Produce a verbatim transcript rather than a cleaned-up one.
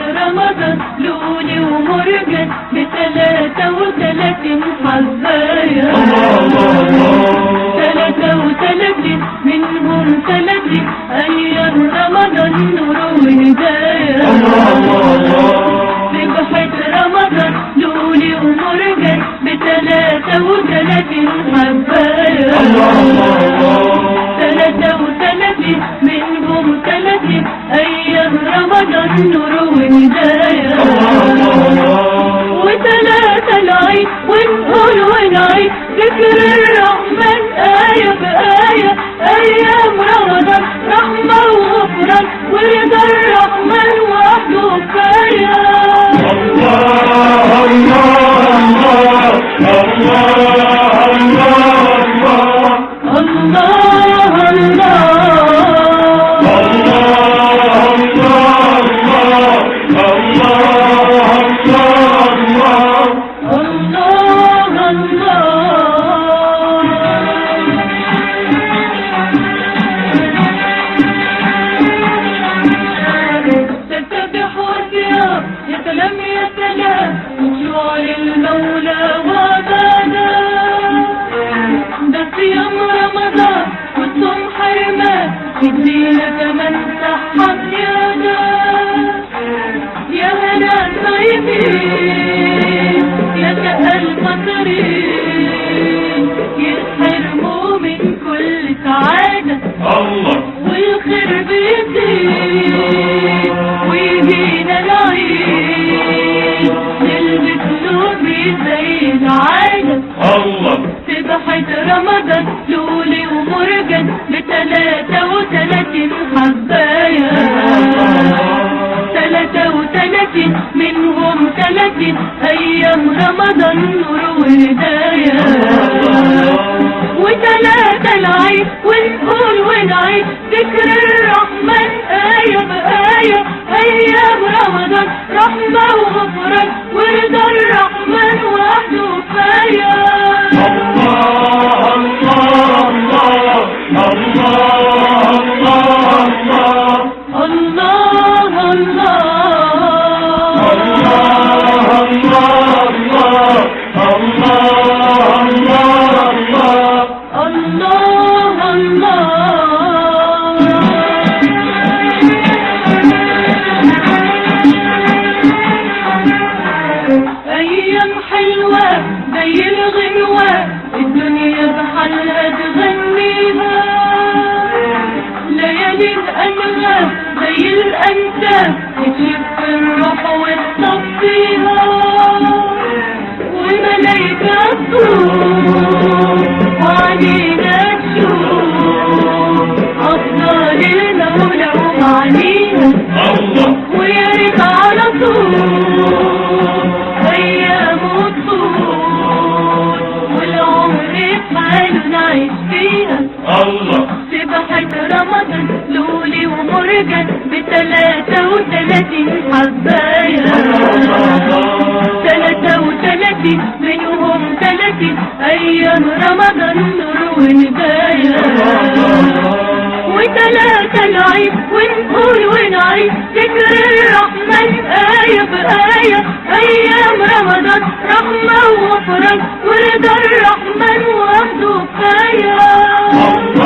رمضان لولي ومرجان بتلاتة وتلاتين حباية، تلاتة وتلاتين منهم تلاتين أيام رمضان نور وهداية. ذبحة رمضان لولي ومرجان بتلاتة وتلاتين حباية، تلاتة وتلاتين منهم تلاتين أيام رمضان نور وهداية. وتلاتة العيد ونقول ونعيد ذكر الرحمن آية بآية، أيام رمضان رحمة وغفران ورضا الرحمن وحده كفاية. الله الله الله الله الله ادينا كمان صحة زيادة يا هلا الطيبين يا شقى المطرين، يسحرموا من كل سعادة الله والخير بيزيد ويجينا العيد نلبس لوبي زي العادة الله. ذبحة رمضان لولي ومرجان بتلاتة وتلاتين حباية، تلاتة وتلاتين منهم تلاتين أيام رمضان نور وهداية. وتلاتة العيد ونقول ونعيد ذكر الرحمن آية بآية، أيام رمضان رحمة وغفران ورضا الرحمن وحده كفاية. أيام حلوة زي الغنوة الدنيا بحالها تغنيها، ليالي الأنغام زي الأنسام تشف الروح وتصفيها، وملايكة تصوم وعلينا تشوف أفضل المولى ومعنيها الله. ويا ريت على طول أيام وطول والعمر بحاله نعيش فيها الله. ذبحة رمضان لولي ومرجان بتلاتة وتلاتين حباية، تلاتة وتلاتين منهم تلاتين أيام رمضان نور وهداية. وتلاتة العيد ونقول ونعيد ذكر الرحمن آية بآية، أيام رمضان رحمة وغفران ورضا الرحمن وحده كفاية.